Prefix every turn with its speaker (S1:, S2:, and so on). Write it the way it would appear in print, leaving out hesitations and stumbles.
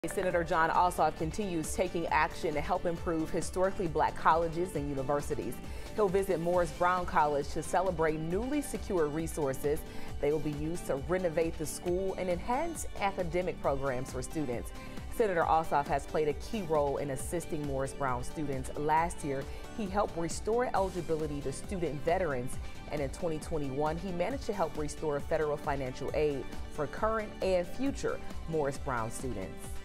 S1: Senator John Ossoff continues taking action to help improve historically black colleges and universities. He'll visit Morris Brown College to celebrate newly secured resources. They will be used to renovate the school and enhance academic programs for students. Senator Ossoff has played a key role in assisting Morris Brown students. Last year, he helped restore eligibility to student veterans, and in 2021, he managed to help restore federal financial aid for current and future Morris Brown students.